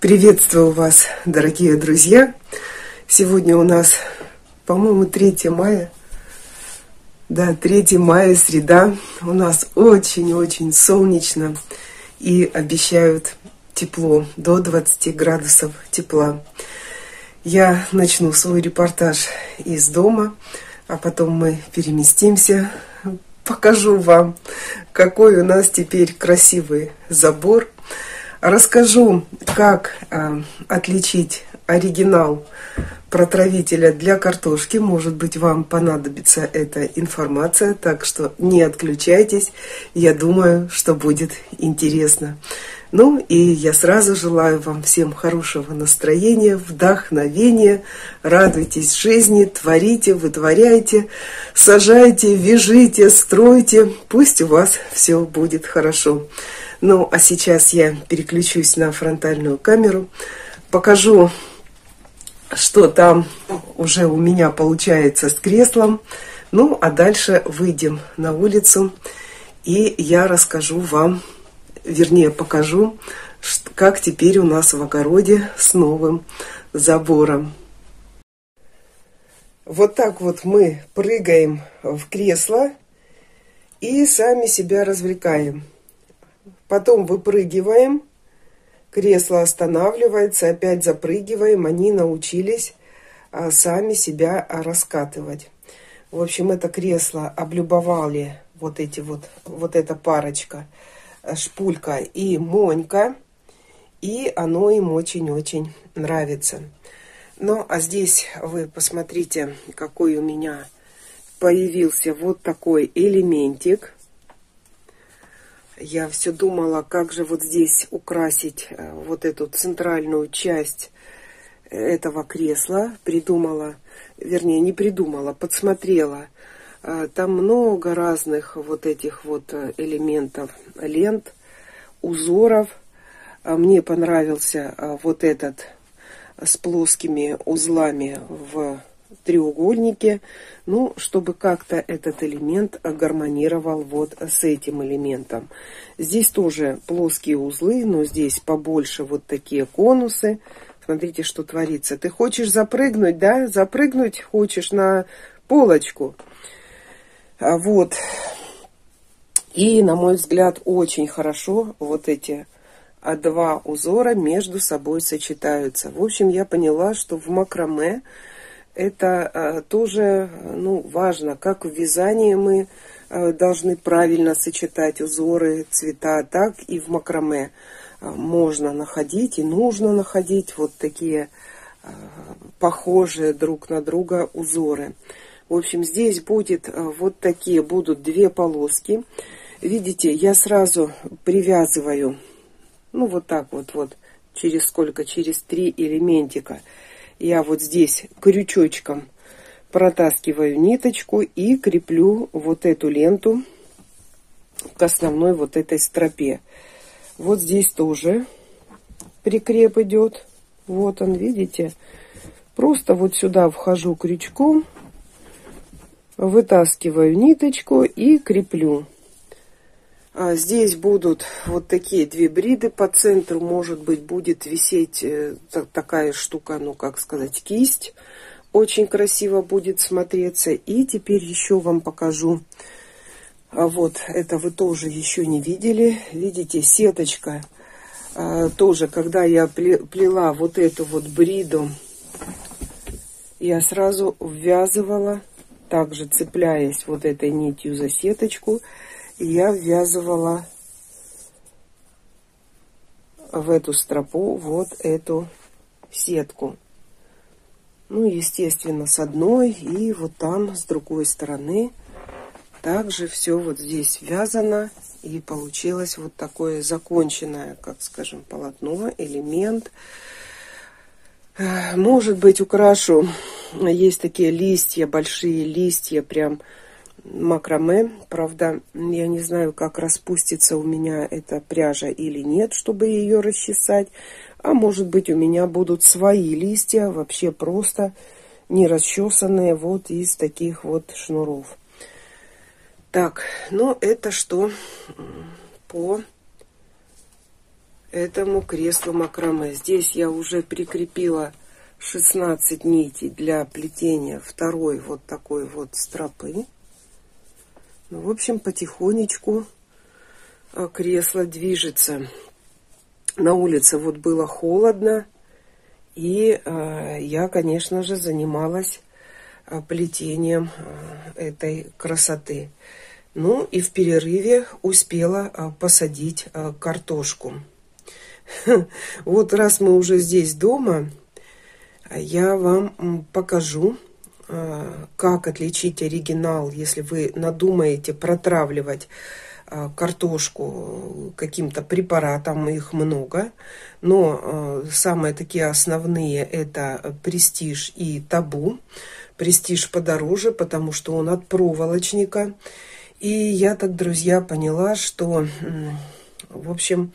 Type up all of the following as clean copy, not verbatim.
Приветствую вас, дорогие друзья! Сегодня у нас, по-моему, 3 мая. Да, 3 мая, среда. У нас очень-очень солнечно и обещают тепло, до 20 градусов тепла. Я начну свой репортаж из дома, а потом мы переместимся. Покажу вам, какой у нас теперь красивый забор. Расскажу, как отличить оригинал протравителя для картошки. Может быть, вам понадобится эта информация, так что не отключайтесь. Я думаю, что будет интересно. Ну и я сразу желаю вам всем хорошего настроения, вдохновения. Радуйтесь жизни, творите, вытворяйте, сажайте, вяжите, стройте. Пусть у вас все будет хорошо. Ну, а сейчас я переключусь на фронтальную камеру, покажу, что там уже у меня получается с креслом. Ну, а дальше выйдем на улицу, и я расскажу вам, вернее, покажу, как теперь у нас в огороде с новым забором. Вот так вот мы прыгаем в кресло и сами себя развлекаем. Потом выпрыгиваем, кресло останавливается, опять запрыгиваем. Они научились сами себя раскатывать. В общем, это кресло облюбовали вот эта парочка, Шпулька и Монька. И оно им очень-очень нравится. Ну, а здесь вы посмотрите, какой у меня появился вот такой элементик. Я все думала, как же вот здесь украсить вот эту центральную часть этого кресла. Придумала, вернее, не придумала, подсмотрела. Там много разных вот этих вот элементов, лент, узоров. Мне понравился вот этот с плоскими узлами в треугольнике. Ну, чтобы как-то этот элемент гармонировал вот с этим элементом. Здесь тоже плоские узлы, но здесь побольше вот такие конусы. Смотрите, что творится. Ты хочешь запрыгнуть, да? Запрыгнуть хочешь на полочку. Вот. И, на мой взгляд, очень хорошо вот эти два узора между собой сочетаются. В общем, я поняла, что в макраме это тоже важно, как в вязании мы должны правильно сочетать узоры, цвета, так и в макраме можно находить и нужно находить вот такие похожие друг на друга узоры. В общем, здесь будет вот такие, будут 2 полоски. Видите, я сразу привязываю, вот так вот, через сколько? Через 3 элементика. Я вот здесь крючочком протаскиваю ниточку и креплю вот эту ленту к основной вот этой стропе. Вот здесь тоже прикреп идет. Вот он, видите? Просто вот сюда вхожу крючком, вытаскиваю ниточку и креплю. Здесь будут вот такие 2 бриды. По центру, может быть, будет висеть такая штука, как сказать, кисть. Очень красиво будет смотреться. И теперь еще вам покажу. Вот это вы тоже еще не видели. Видите, сеточка. Тоже, когда я плела вот эту вот бриду, я сразу ввязывала, также цепляясь вот этой нитью за сеточку, я ввязывала в эту стропу вот эту сетку. Естественно, с одной и вот там с другой стороны. Также все вот здесь вязано. И получилось вот такое законченное, как скажем, полотно, элемент. Может быть, украшу. Есть такие листья, большие листья, прям макраме. Правда, я не знаю, как распустится у меня эта пряжа или нет, чтобы ее расчесать. А может быть, у меня будут свои листья, вообще просто не расчесанные, вот из таких вот шнуров. Так, это что по этому креслу макраме. Здесь я уже прикрепила 16 нитей для плетения второй вот такой вот стропы. Ну, в общем, потихонечку кресло движется. На улице вот было холодно, и я, конечно же, занималась плетением этой красоты. Ну и в перерыве успела посадить картошку. Вот раз мы уже здесь дома, я вам покажу, как отличить оригинал, если вы надумаете протравливать картошку каким-то препаратом, их много. Но самые такие основные — это Престиж и Табу. Престиж подороже, потому что он от проволочника. И я так, друзья, поняла, что, в общем,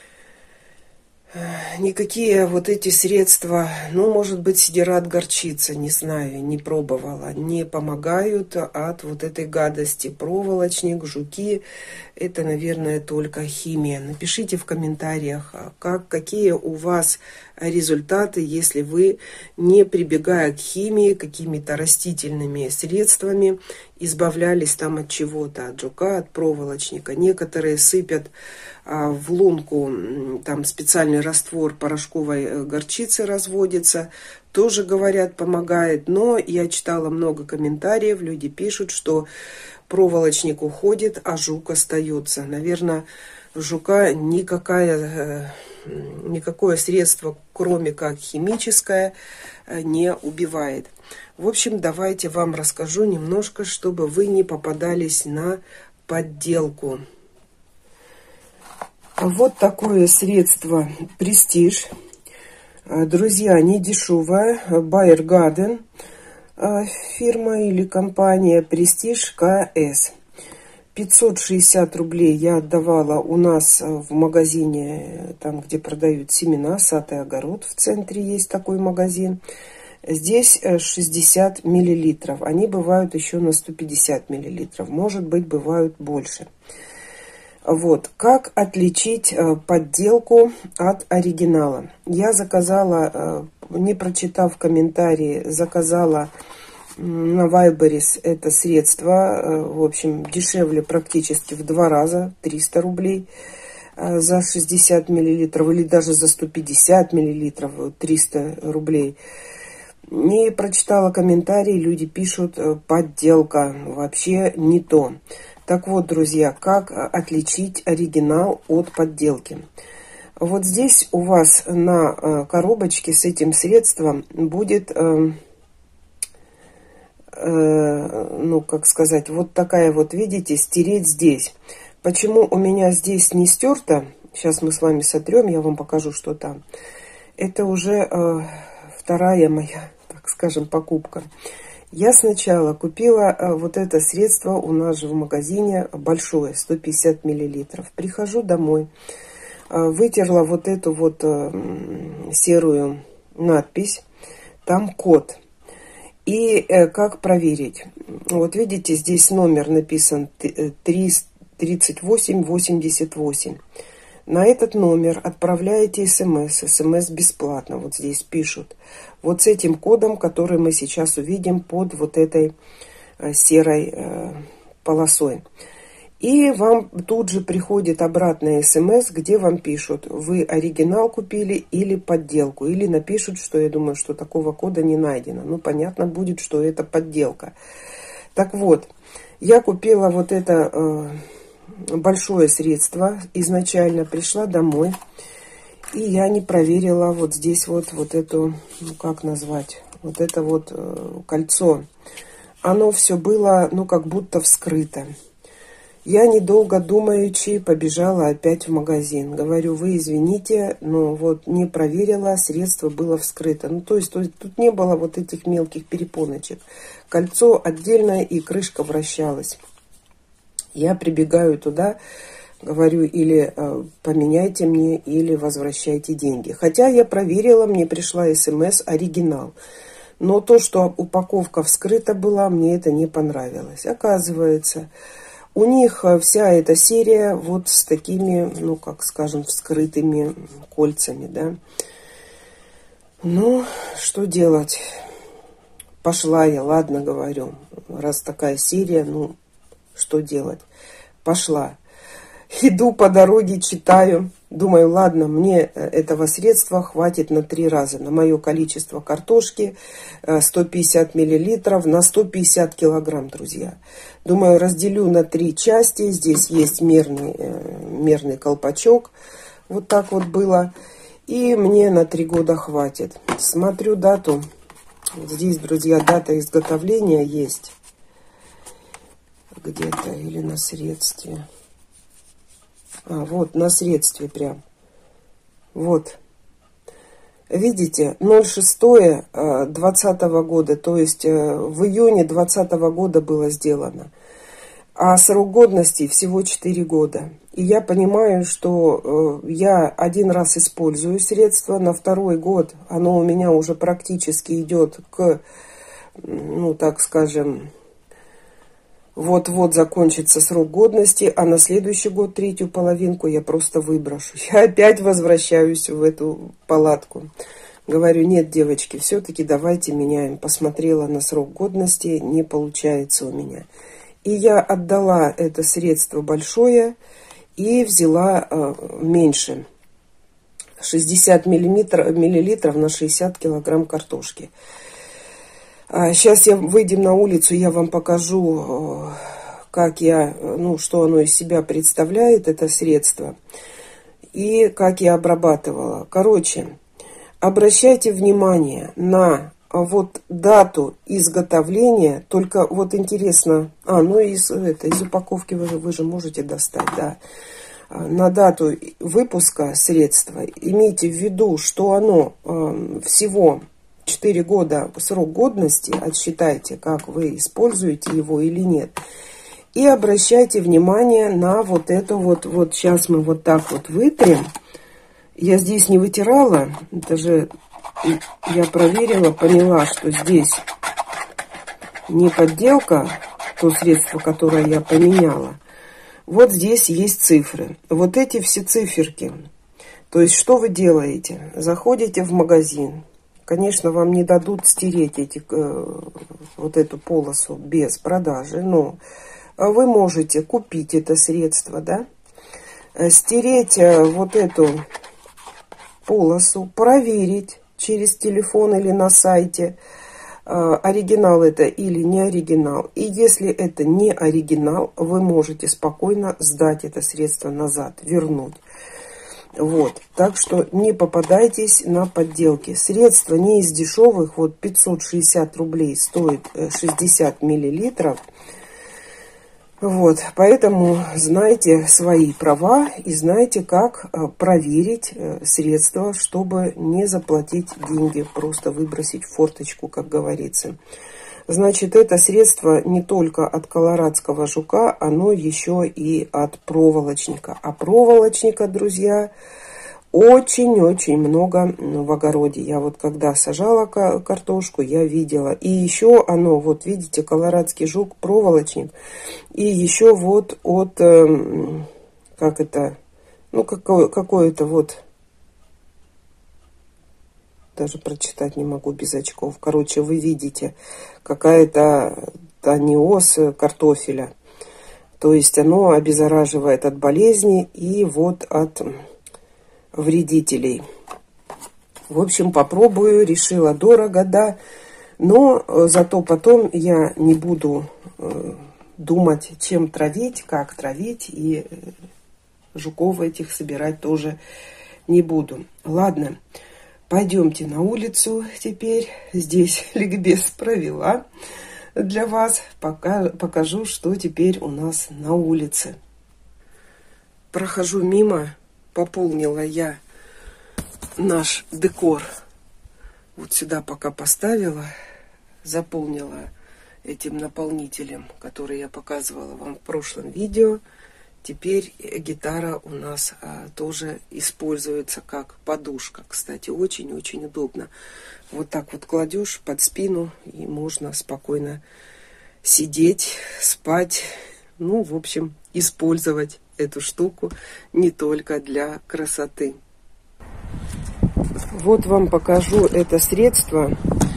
никакие вот эти средства, ну, может быть, сидират горчица, не знаю, не пробовала, не помогают от вот этой гадости. Проволочник, жуки, это, наверное, только химия. Напишите в комментариях, какие у вас результаты, если вы, не прибегая к химии, какими-то растительными средствами, избавлялись там от чего-то, от жука, от проволочника. Некоторые сыпят в лунку, там специальный раствор порошковой горчицы разводится, тоже, говорят, помогает. Но я читала много комментариев, люди пишут, что проволочник уходит, а жук остается. Наверное, жука никакое средство, кроме как химическое, не убивает. В общем, давайте вам расскажу немножко, чтобы вы не попадались на подделку. Вот такое средство Престиж. Друзья, не дешевое. Bayer Garden фирма или компания Престиж КС. 560 рублей я отдавала у нас в магазине, там, где продают семена, сад и огород. В центре есть такой магазин. Здесь 60 миллилитров. Они бывают еще на 150 миллилитров. Может быть, бывают больше. Вот, как отличить подделку от оригинала? Я заказала, не прочитав комментарии, заказала на Вайберис это средство. В общем, дешевле практически в 2 раза, 300 рублей за 60 миллилитров, или даже за 150 миллилитров 300 рублей. Не прочитала комментарии, люди пишут, подделка, вообще не то. Так вот, друзья, как отличить оригинал от подделки? Вот здесь у вас на коробочке с этим средством будет, ну, как сказать, вот такая вот, видите, стереть здесь. Почему у меня здесь не стерто? Сейчас мы с вами сотрем, я вам покажу, что там. Это уже вторая моя, так скажем, покупка. Я сначала купила вот это средство, у нас же в магазине большое, 150 миллилитров. Прихожу домой, вытерла вот эту вот серую надпись, там код. И как проверить? Вот видите, здесь номер написан 3888. На этот номер отправляете смс. СМС бесплатно. Вот здесь пишут. Вот с этим кодом, который мы сейчас увидим под вот этой серой полосой. И вам тут же приходит обратная смс, где вам пишут, вы оригинал купили или подделку. Или напишут, что я думаю, что такого кода не найдено. Ну, понятно будет, что это подделка. Так вот, я купила вот это большое средство изначально, пришла домой, и я не проверила вот здесь вот эту, ну как назвать, вот это вот кольцо. Оно все было, ну как будто вскрыто. Я, недолго думаючи, побежала опять в магазин. Говорю, вы извините, но вот не проверила, средство было вскрыто. Ну то есть тут не было вот этих мелких перепоночек. Кольцо отдельное и крышка вращалась. Я прибегаю туда, говорю, или поменяйте мне, или возвращайте деньги. Хотя я проверила, мне пришла смс оригинал. Но то, что упаковка вскрыта была, мне это не понравилось. Оказывается, У них вся эта серия вот с такими, ну, как скажем, вскрытыми кольцами, да. Ну, что делать? Пошла я, ладно, говорю. Раз такая серия, ну, что делать? Пошла. Иду по дороге, читаю. Думаю, ладно, мне этого средства хватит на 3 раза. На мое количество картошки 150 миллилитров на 150 килограмм, друзья. Думаю, разделю на 3 части. Здесь есть мерный колпачок. Вот так вот было. И мне на 3 года хватит. Смотрю дату. Вот здесь, друзья, дата изготовления есть. Где-то или на средстве. Вот, на средстве прям. Вот. Видите, 06.20 года, то есть в июне 2020 года было сделано. А срок годности всего 4 года. И я понимаю, что я 1 раз использую средство, на 2-й год оно у меня уже практически идет к, ну, так скажем, вот-вот закончится срок годности, а на следующий год 3-ю половинку я просто выброшу. Я опять возвращаюсь в эту палатку. Говорю, нет, девочки, все-таки давайте меняем. Посмотрела на срок годности, не получается у меня. И я отдала это средство большое и взяла меньше. 60 миллилитров на 60 килограмм картошки. Сейчас выйдем на улицу, я вам покажу, как я, ну, что оно из себя представляет, это средство, и как я обрабатывала. Короче, обращайте внимание на вот дату изготовления, только вот интересно, ну из упаковки вы же можете достать, да, на дату выпуска средства. Имейте в виду, что оно всего 4 года срок годности, отсчитайте, как вы используете его или нет. И обращайте внимание на вот это вот сейчас мы вот так вот вытрем. Я здесь не вытирала, это же я проверила, поняла, что здесь не подделка, то средство, которое я поменяла. Вот здесь есть цифры. Вот эти все циферки. То есть, что вы делаете? Заходите в магазин. Конечно, вам не дадут стереть вот эту полосу без продажи, но вы можете купить это средство, да? Стереть вот эту полосу, проверить через телефон или на сайте, оригинал это или не оригинал. И если это не оригинал, вы можете спокойно сдать это средство назад, вернуть. Вот, так что не попадайтесь на подделки. Средство не из дешевых, вот 560 рублей стоит 60 миллилитров. Вот, поэтому знайте свои права и знайте, как проверить средства, чтобы не заплатить деньги, просто выбросить в форточку, как говорится. Значит, это средство не только от колорадского жука, оно еще и от проволочника. А проволочника, друзья, очень-очень много в огороде. Я вот когда сажала картошку, я видела. И еще оно, вот видите, колорадский жук, проволочник. И еще вот от, как это, ну какое-то вот, даже прочитать не могу без очков. Короче, вы видите, какая-то таниоз картофеля. То есть оно обеззараживает от болезни и вот от вредителей. В общем, попробую, решила дорого, да. Но зато потом я не буду думать, чем травить, как травить. И жуков этих собирать тоже не буду. Ладно. Пойдемте на улицу теперь. Здесь ликбез провела для вас. Покажу, что теперь у нас на улице. Прохожу мимо. Пополнила я наш декор. Вот сюда пока поставила. Заполнила этим наполнителем, который я показывала вам в прошлом видео. Теперь гитара у нас тоже используется как подушка. Кстати, очень-очень удобно. Вот так вот кладешь под спину, и можно спокойно сидеть, спать. ну, в общем, использовать эту штуку не только для красоты. Вот вам покажу это средство.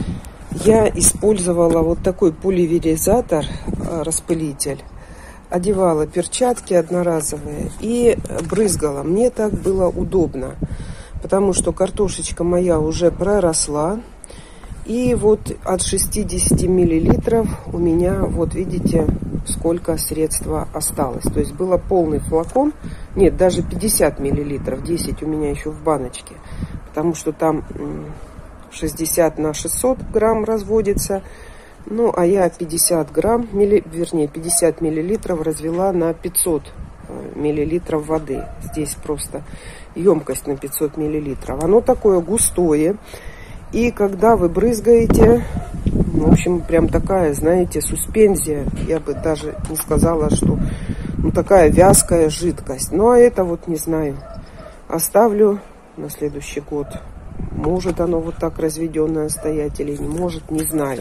Я использовала вот такой пульверизатор, распылитель. Одевала перчатки одноразовые и брызгала. Мне так было удобно, потому что картошечка моя уже проросла. И вот от 60 миллилитров у меня, вот видите, сколько средства осталось. То есть было полный флакон, нет, даже 50 миллилитров, 10 у меня еще в баночке. Потому что там 60 на 600 грамм разводится. Ну, а я 50 грамм, вернее, 50 миллилитров развела на 500 миллилитров воды. Здесь просто емкость на 500 миллилитров. Оно такое густое. И когда вы брызгаете, в общем, прям такая, знаете, суспензия. Я бы даже не сказала, что такая вязкая жидкость. Ну, а это вот не знаю. Оставлю на следующий год. Может оно вот так разведенное стоять или не может, не знаю.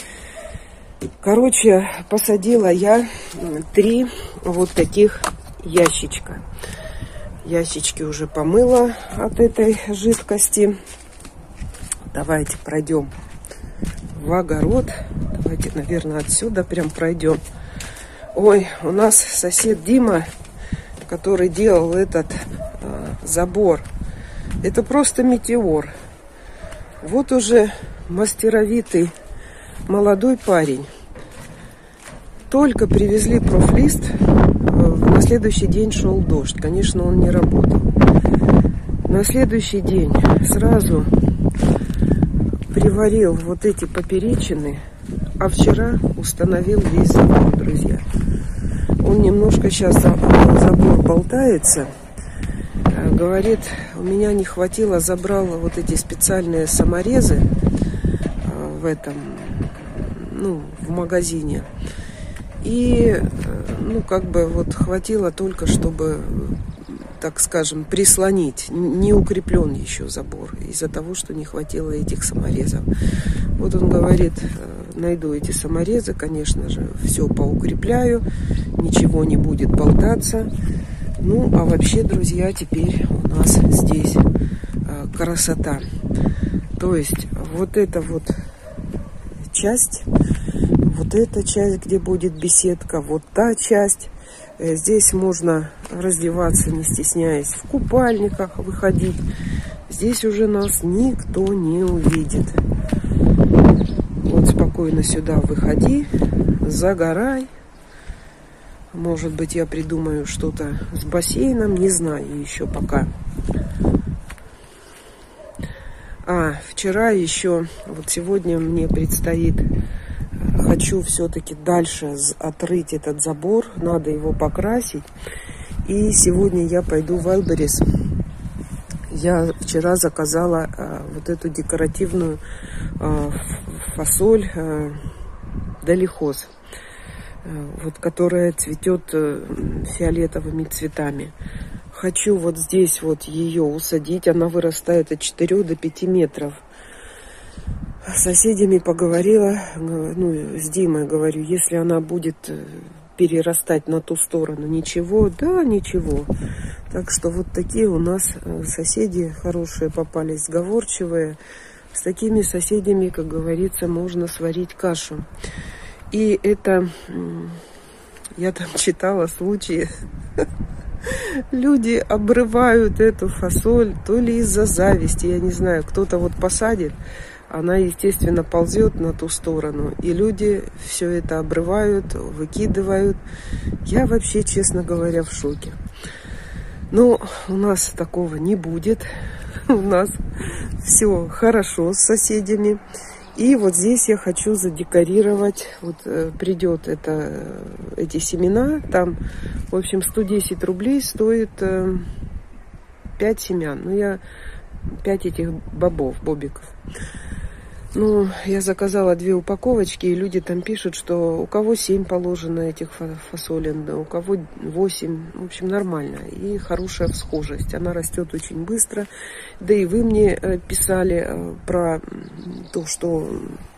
Короче, посадила я 3 вот таких ящичка. Ящички уже помыла от этой жидкости. Давайте пройдем в огород. Давайте, наверное, отсюда прям пройдем. Ой, у нас сосед Дима, который делал этот забор. Это просто метеор. Вот уже мастеровитый молодой парень. Только привезли профлист, на следующий день шел дождь. Конечно, он не работал. На следующий день сразу приварил вот эти поперечины, а вчера установил весь забор, друзья. Он немножко сейчас забор болтается. Говорит, у меня не хватило, забрала вот эти специальные саморезы в этом, ну, в магазине. И, ну, как бы вот хватило только, чтобы, так скажем, прислонить. Не укреплен еще забор из-за того, что не хватило этих саморезов. Вот он говорит, найду эти саморезы, конечно же, все поукрепляю, ничего не будет болтаться. Ну, а вообще, друзья, теперь у нас здесь красота. То есть вот эта вот часть, вот эта часть, где будет беседка, вот та часть. Здесь можно раздеваться, не стесняясь, в купальниках выходить. Здесь уже нас никто не увидит. Вот спокойно сюда выходи, загорай. Может быть, я придумаю что-то с бассейном, не знаю еще пока. Вчера еще, вот сегодня мне предстоит, хочу все-таки дальше отрыть этот забор, надо его покрасить. И сегодня я пойду в Wildberries. Я вчера заказала вот эту декоративную фасоль долихоз, вот, которая цветет фиолетовыми цветами. Хочу вот здесь вот ее усадить. Она вырастает от 4 до 5 метров. С соседями поговорила, ну, с Димой говорю, если она будет перерастать на ту сторону, ничего, да, ничего. Так что вот такие у нас соседи хорошие попались, сговорчивые. С такими соседями, как говорится, можно сварить кашу. И это, я там читала случаи, люди обрывают эту фасоль, то ли из-за зависти, я не знаю, кто-то вот посадит, она, естественно, ползет на ту сторону, и люди все это обрывают, выкидывают. Я вообще, честно говоря, в шоке. Но у нас такого не будет, у нас все хорошо с соседями. И вот здесь я хочу задекорировать, вот придет эти семена, там, в общем, 110 рублей стоит 5 семян, ну, я 5 этих бобиков. Ну, я заказала 2 упаковочки, и люди там пишут, что у кого 7 положено этих фасолин, да, у кого 8, в общем, нормально. И хорошая всхожесть, она растет очень быстро. Да и вы мне писали про то, что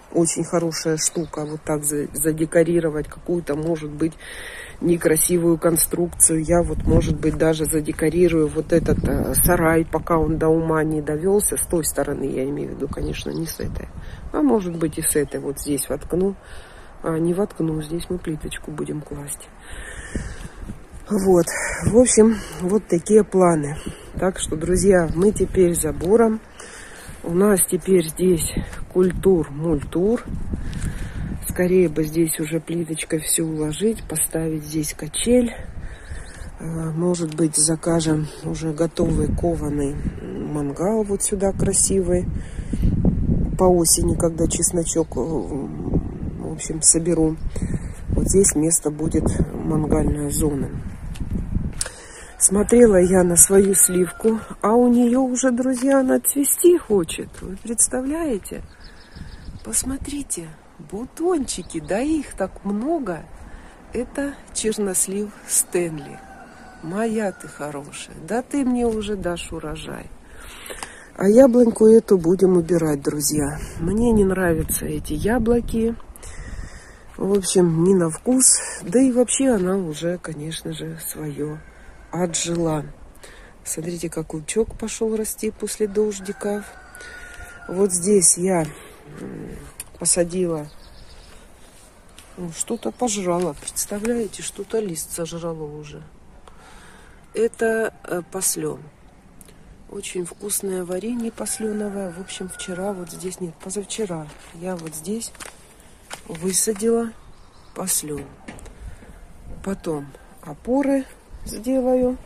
очень хорошая штука. Вот так задекорировать какую-то, может быть, некрасивую конструкцию. Я вот, может быть, даже задекорирую вот этот сарай, пока он до ума не довелся. С той стороны, я имею в виду, конечно, не с этой. А может быть и с этой. Вот здесь воткну. А не воткну, здесь мы плиточку будем класть. Вот. В общем, вот такие планы. Так что, друзья, мы теперь за буром. У нас теперь здесь культур-мультур. Скорее бы здесь уже плиточкой все уложить, поставить здесь качель. Может быть, закажем уже готовый кованый мангал вот сюда красивый. По осени, когда чесночок, в общем, соберу. Вот здесь место будет мангальная зона. Смотрела я на свою сливку, а у нее уже, друзья, она цвести хочет. Вы представляете? Посмотрите, бутончики, да их так много. Это чернослив Стэнли. Моя ты хорошая, да ты мне уже дашь урожай. А яблоньку эту будем убирать, друзья. Мне не нравятся эти яблоки. В общем, не на вкус. Да и вообще она уже, конечно же, свое отжила. Смотрите, как лучок пошел расти после дождиков. Вот здесь я посадила. Что-то пожрала. Представляете, что-то лист сожрало уже. Это послен. Очень вкусное варенье посленовое. В общем, вчера вот здесь, нет, позавчера я вот здесь высадила послен. Потом опоры сделаю.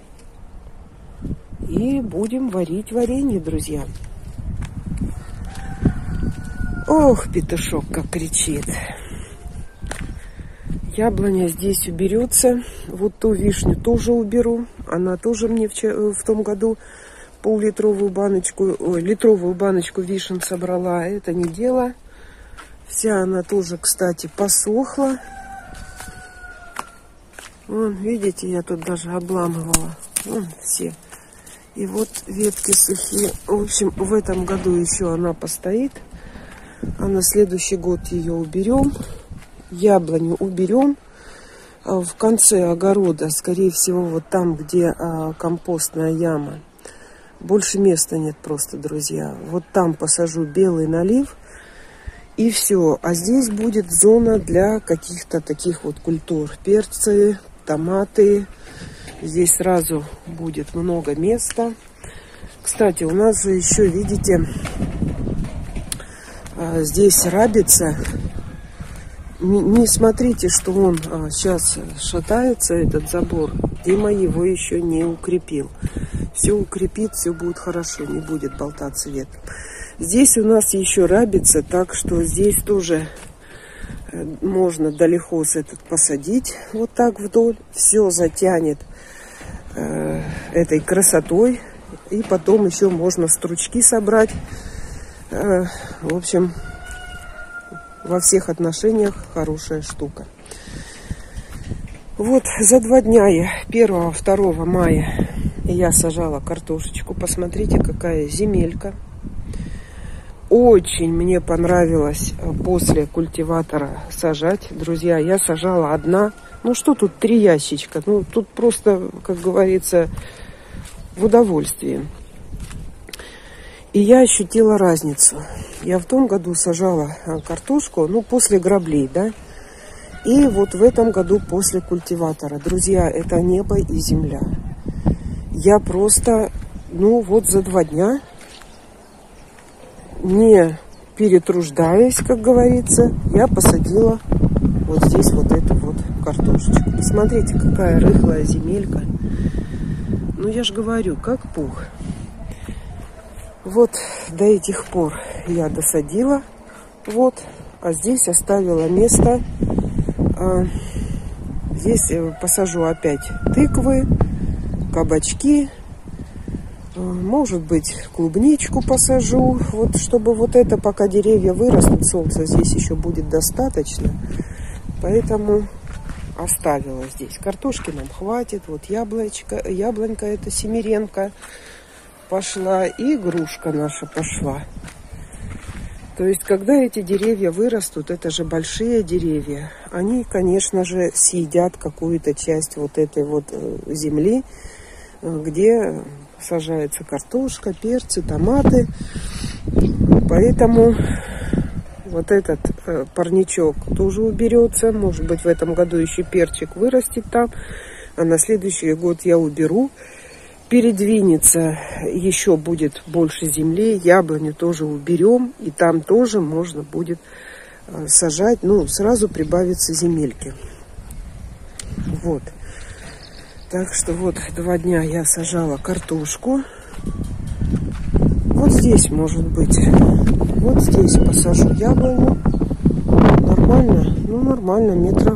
И будем варить варенье, друзья. Ох, петушок как кричит. Яблоня здесь уберется. Вот ту вишню тоже уберу. Она тоже мне в том году литровую баночку вишен собрала. Это не дело. Вся она тоже, кстати, посохла. Вон, видите, я тут даже обламывала. Вон все. И вот ветки сухие. В общем, в этом году еще она постоит. А на следующий год ее уберем. Яблоню уберем. В конце огорода, скорее всего, вот там, где компостная яма. Больше места нет просто, друзья. Вот там посажу белый налив. И все. А здесь будет зона для каких-то таких вот культур. Перцы, томаты. Здесь сразу будет много места. Кстати, у нас же еще, видите, здесь рабица. Не смотрите, что он сейчас шатается, этот забор. Дима его еще не укрепил. Все укрепит, все будет хорошо, не будет болтаться ветром. Здесь у нас еще рабица, так что здесь тоже можно долехоз этот посадить вот так вдоль. Все затянет этой красотой. И потом еще можно стручки собрать. В общем, во всех отношениях хорошая штука. Вот за 2 дня, 1-2 мая, я сажала картошечку. Посмотрите, какая земелька. Очень мне понравилось после культиватора сажать. Друзья, я сажала одна. Ну что тут 3 ящичка? Ну тут просто, как говорится, в удовольствии. И я ощутила разницу. Я в том году сажала картошку, ну, после граблей, да. И вот в этом году после культиватора. Друзья, это небо и земля. Я просто, ну, вот за 2 дня, не перетруждаясь, как говорится, я посадила вот здесь вот эту вот картошечку. Посмотрите, какая рыхлая земелька. Ну, я же говорю, как пух. Вот до этих пор я досадила. Вот. А здесь оставила место. Здесь посажу опять тыквы, кабачки. Может быть, клубничку посажу. Вот чтобы вот это, пока деревья вырастут, солнца здесь еще будет достаточно. Поэтому оставила здесь. Картошки нам хватит. Вот яблонька это Семеренко пошла. И грушка наша пошла. То есть, когда эти деревья вырастут, это же большие деревья, они, конечно же, съедят какую-то часть вот этой вот земли, где сажается картошка, перцы, томаты. Поэтому вот этот парничок тоже уберется. Может быть, в этом году еще перчик вырастет там, а на следующий год я уберу. Передвинется, еще будет больше земли, яблоню тоже уберем, и там тоже можно будет сажать, ну, сразу прибавится земельки. Вот. Так что вот 2 дня я сажала картошку. Вот здесь, может быть, вот здесь посажу яблоню. Нормально, ну, нормально, метра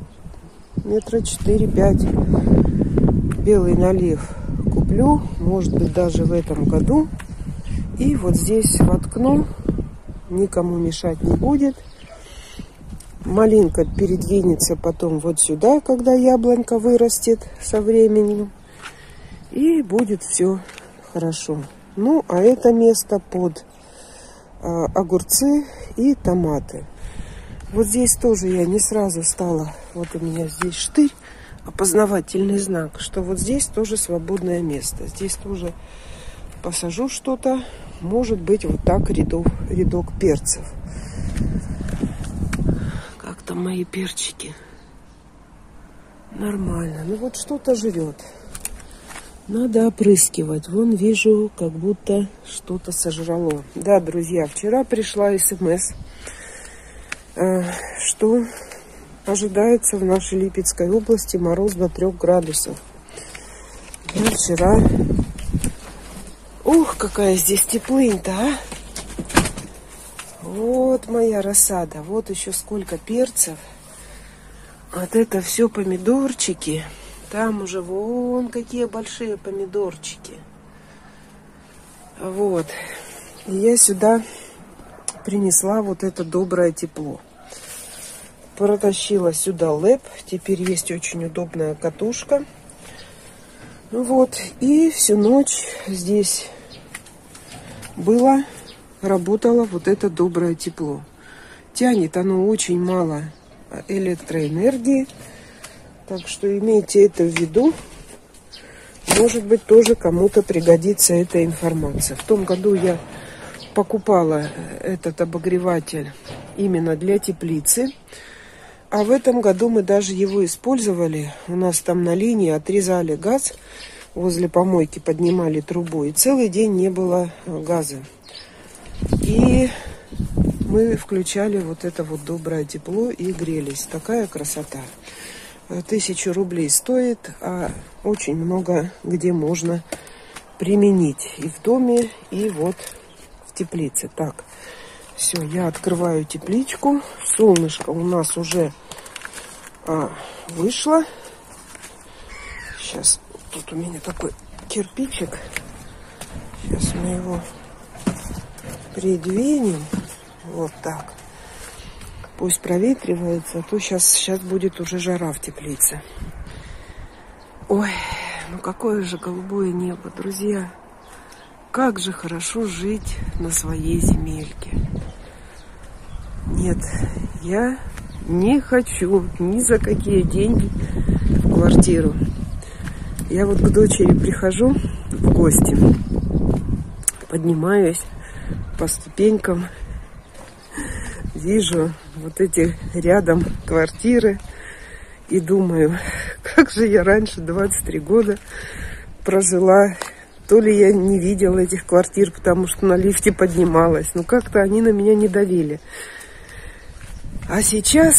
4-5. Белый налив куплю, может быть, даже в этом году. И вот здесь воткну, никому мешать не будет. Малинка передвинется потом вот сюда, когда яблонька вырастет со временем. И будет все хорошо. Ну, а это место под огурцы и томаты. Вот здесь тоже я не сразу стала. Вот у меня здесь штырь. Опознавательный знак, что вот здесь тоже свободное место. Здесь тоже посажу что-то. Может быть, вот так рядок перцев. Как там мои перчики? Нормально. Ну вот что-то жрет. Надо опрыскивать. Вон вижу, как будто что-то сожрало. Да, друзья, вчера пришла СМС, что ожидается в нашей Липецкой области мороз до 3 градусов. Я вчера... Ух, какая здесь теплынь-то, а! Вот моя рассада. Вот еще сколько перцев. Вот это все помидорчики. Там уже вон какие большие помидорчики. Вот. И я сюда принесла вот это доброе тепло. Протащила сюда лэп. Теперь есть очень удобная катушка. Вот. И всю ночь здесь работало вот это доброе тепло. Тянет оно очень мало электроэнергии. Так что имейте это в виду. Может быть, тоже кому-то пригодится эта информация. В том году я покупала этот обогреватель именно для теплицы. А в этом году мы даже его использовали. У нас там на линии отрезали газ. Возле помойки поднимали трубу. И целый день не было газа. И мы включали вот это вот доброе тепло и грелись. Такая красота. 1000 рублей стоит, а очень много где можно применить. И в доме, и вот в теплице. Так, все, я открываю тепличку. Солнышко у нас уже вышло. Сейчас, тут у меня такой кирпичик. Сейчас мы его придвинем. Вот так. Пусть проветривается, а то сейчас будет уже жара в теплице. Ой, ну какое же голубое небо, друзья. Как же хорошо жить на своей земельке. Нет, я не хочу ни за какие деньги в квартиру. Я вот к дочери прихожу в гости, поднимаюсь по ступенькам, вижу вот эти рядом квартиры и думаю, как же я раньше 23 года прожила. То ли я не видела этих квартир, потому что на лифте поднималась. Но как-то они на меня не давили. А сейчас,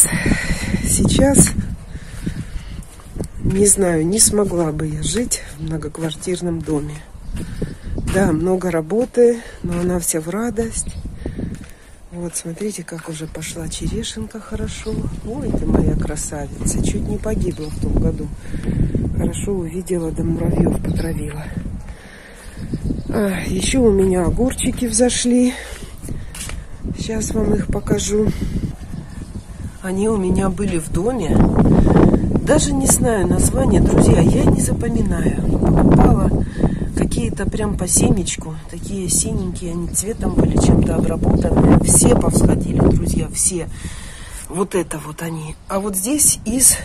не знаю, не смогла бы я жить в многоквартирном доме. Да, много работы, но она вся в радость. Вот, смотрите, как уже пошла черешенка хорошо. Ой, ты моя красавица. Чуть не погибла в том году. Хорошо увидела, да муравьев потравила. Еще у меня огурчики взошли. Сейчас вам их покажу. Они у меня были в доме. Даже не знаю название, друзья, я не запоминаю. Покупала какие какие-то прям по семечку, такие синенькие, они цветом были чем-то обработаны. Все повсходили, друзья, все. Вот это вот они. А вот здесь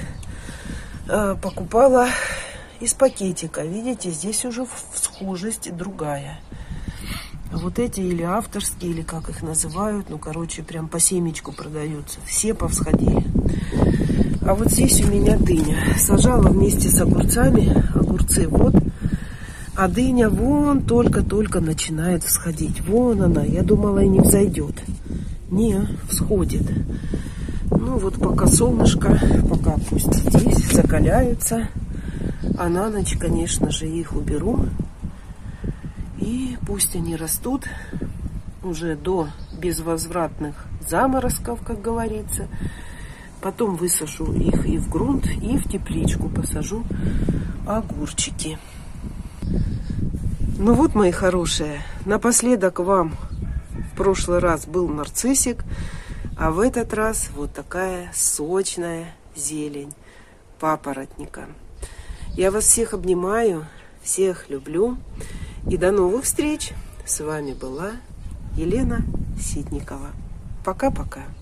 покупала из пакетика. Видите, здесь уже схожесть другая. Вот эти или авторские, или как их называют, ну, короче, прям по семечку продаются. Все повсходили. А вот здесь у меня дыня. Сажала вместе с огурцами. Огурцы вот. А дыня вон только-только начинает всходить. Вон она. Я думала, и не взойдет. Не, всходит. Ну вот пока солнышко, пока пусть здесь закаляются. А на ночь, конечно же, их уберу. И пусть они растут уже до безвозвратных заморозков, как говорится. Потом высажу их и в грунт, и в тепличку посажу огурчики. Ну вот, мои хорошие, напоследок вам в прошлый раз был нарциссик, а в этот раз вот такая сочная зелень папоротника. Я вас всех обнимаю, всех люблю. И до новых встреч. С вами была Елена Ситникова. Пока-пока.